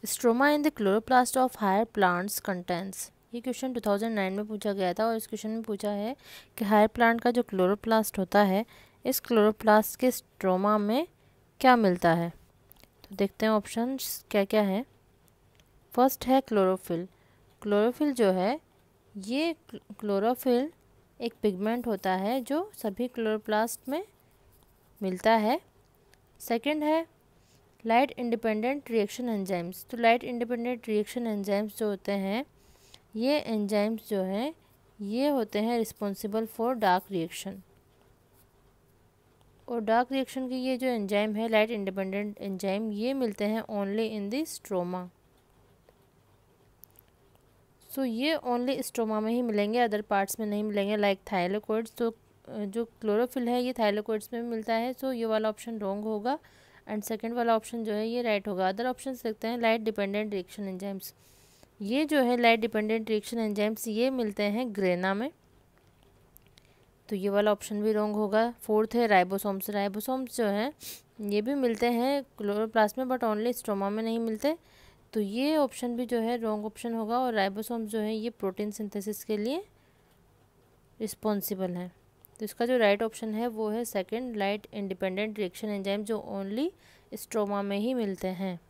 Stroma in the chloroplast of higher plants contents. ये question 2009 में पूछा गया था और इस क्वेश्चन में पूछा है कि हायर प्लांट का जो क्लोरोप्लास्ट होता है, इस क्लोरोप्लास्ट के स्ट्रोमा में क्या मिलता है। तो देखते हैं ऑप्शंस क्या क्या है। फर्स्ट है क्लोरोफिल। क्लोरोफिल जो है, ये क्लोरोफिल एक पिगमेंट होता है जो सभी क्लोरोप्लास्ट में मिलता है। सेकंड है लाइट इंडिपेंडेंट रिएक्शन एंजाइम्स। तो लाइट इंडिपेंडेंट रिएक्शन एंजाइम्स जो होते हैं, ये एंजाइम्स जो हैं, ये होते हैं रिस्पॉन्सिबल फॉर डार्क रिएक्शन। और डार्क रिएक्शन की ये जो एंजाइम है, लाइट इंडिपेंडेंट एंजाइम, ये मिलते हैं only in the stroma. So ये ओनली स्ट्रोमा में ही मिलेंगे, अदर पार्ट्स में नहीं मिलेंगे, लाइक थाइलेकोइड्स। तो जो क्लोरोफिल है ये थाइलेकोइड्स में भी मिलता है। सो ये वाला ऑप्शन रॉन्ग होगा एंड सेकंड वाला ऑप्शन जो है ये राइट होगा। अदर ऑप्शन देखते हैं। लाइट डिपेंडेंट रिएक्शन एंजाइम्स, ये जो है लाइट डिपेंडेंट रिएक्शन एंजाइम्स, ये मिलते हैं ग्रेना में। तो ये वाला ऑप्शन भी रॉन्ग होगा। फोर्थ है राइबोसोम्स। राइबोसोम्स जो हैं ये भी मिलते हैं क्लोरोप्लास्ट में, बट ओनली स्ट्रोमा में नहीं मिलते। तो ये ऑप्शन भी जो है रॉन्ग ऑप्शन होगा। और राइबोसोम्स जो है ये प्रोटीन सिंथेसिस के लिए रिस्पॉन्सिबल है। तो इसका जो राइट ऑप्शन है वो है second, light independent reaction enzyme, जो ओनली स्ट्रोमा में ही मिलते हैं।